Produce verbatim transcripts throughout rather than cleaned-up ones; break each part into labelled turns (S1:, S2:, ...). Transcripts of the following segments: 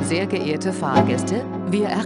S1: Sehr geehrte Fahrgäste, wir er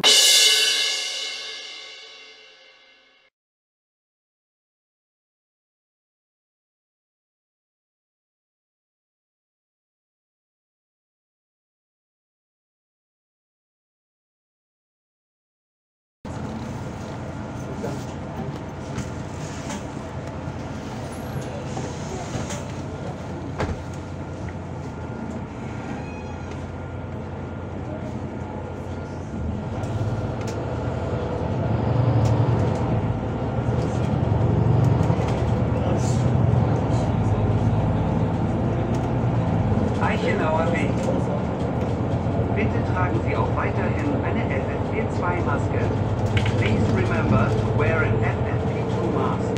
S2: Eichenauer Weg. Bitte tragen Sie auch weiterhin eine F F P zwei Maske. Please remember to wear an F F P two mask.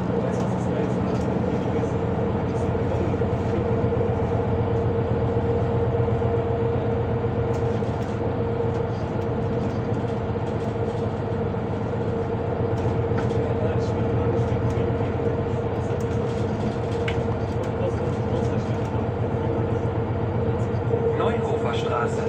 S2: Straße.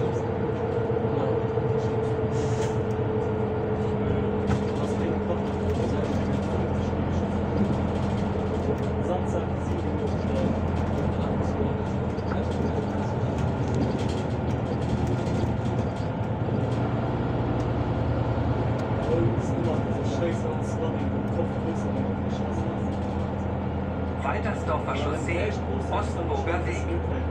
S2: Weitersdorfer Chaussee, Ostenburger Weg.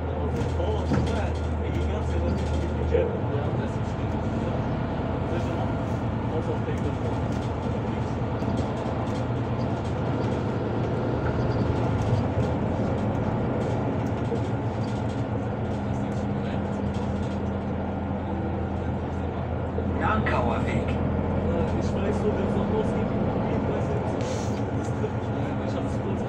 S2: Nankauer Weg.
S3: Ich weiß so, wenn es noch losgeht, das trifft mich nicht. Ich hab's kurz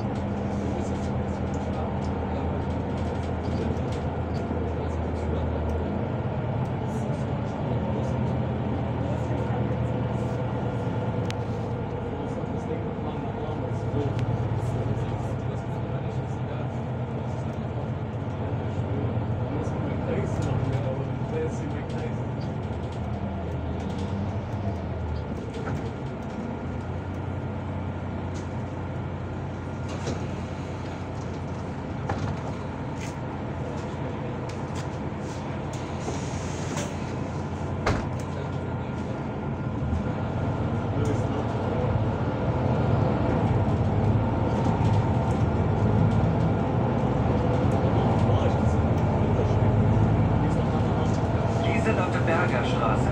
S3: Berger Straße.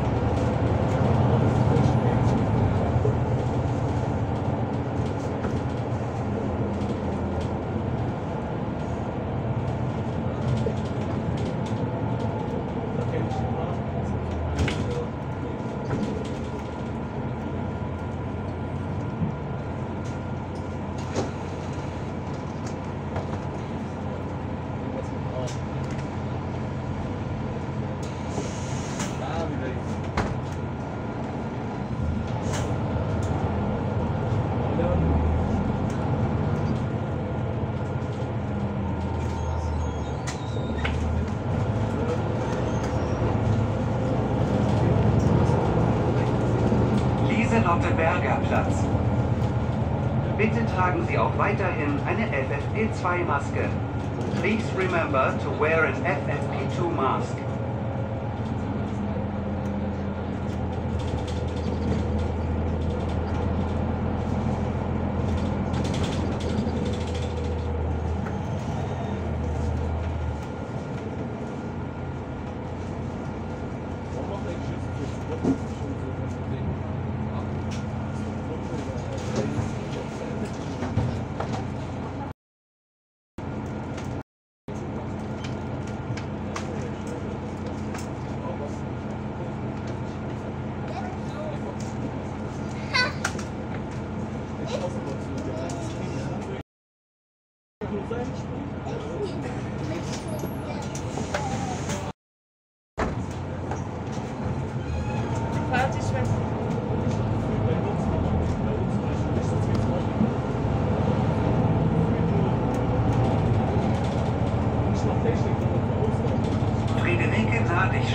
S3: Berger Platz. Bitte tragen Sie auch weiterhin eine F F P zwei Maske. Please remember to wear an F F P two mask.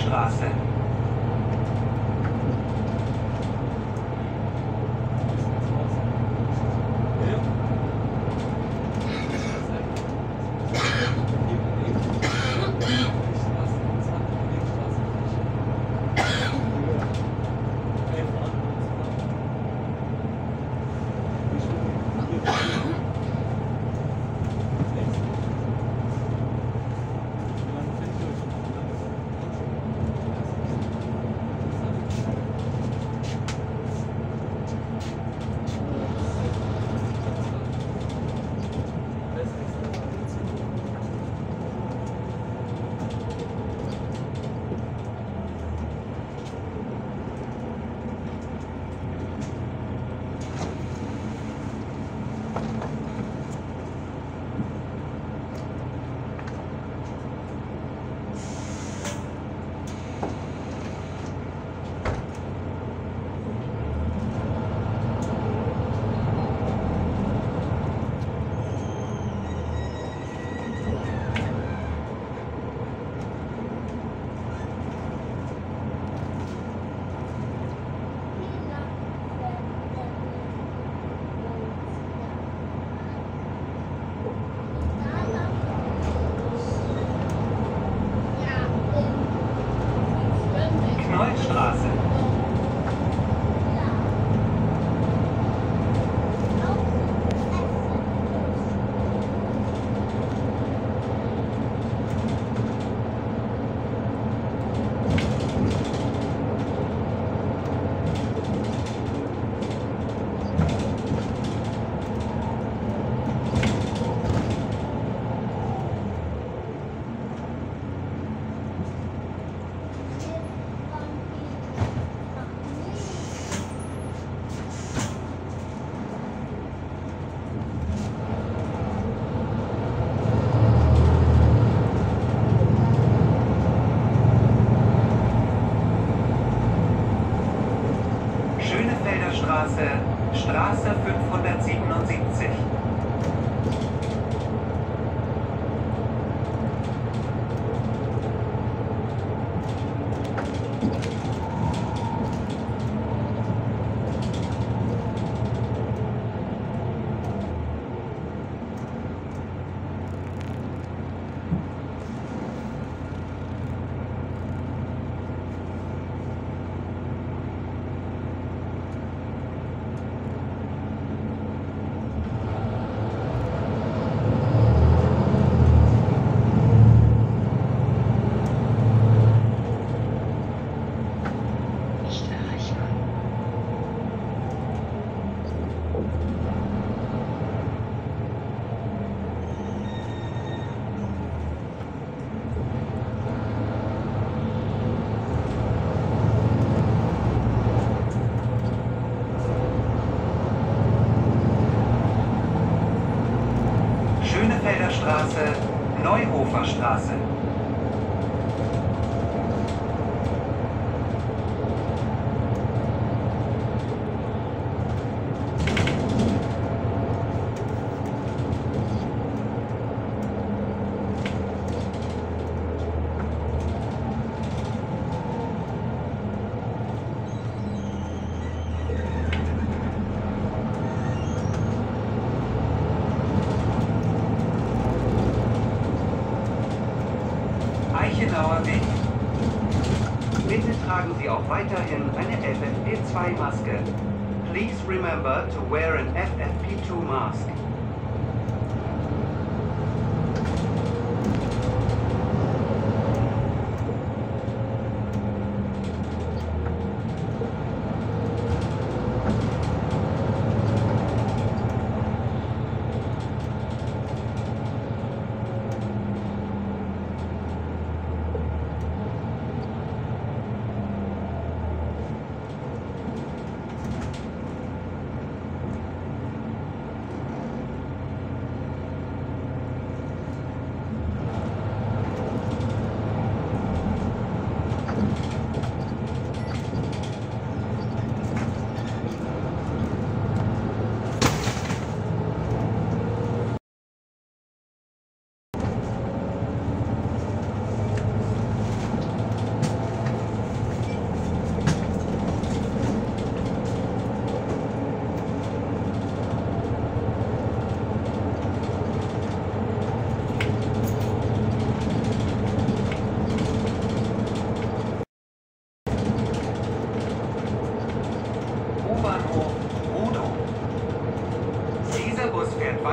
S2: Knallstraße. Knollstraße. Schönefelder Straße, Straße fünfhundertsiebenundsiebzig. Schönefelder Straße, Neuhofer Straße. Eichenauer Weg. Bitte tragen Sie auch weiterhin eine F F P zwei Maske. Please remember to wear an F F P two mask.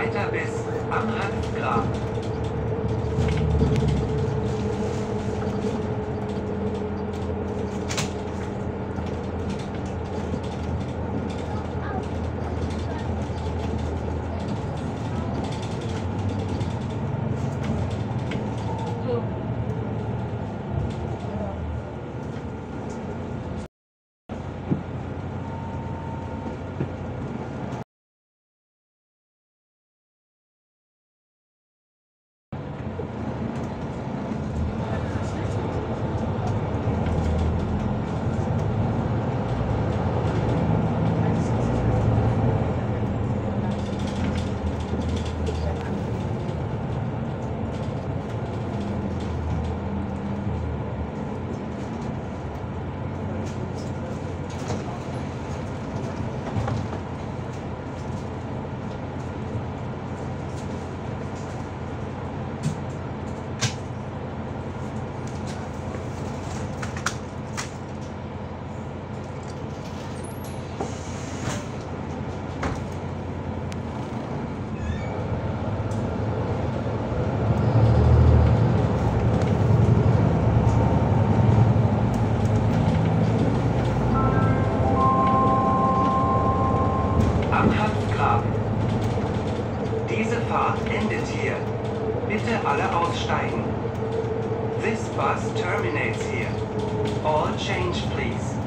S2: weiter bis am Hanfgrab. Am Hanfgraben. Diese Fahrt endet hier. Bitte alle aussteigen. This bus terminates here. All change, please.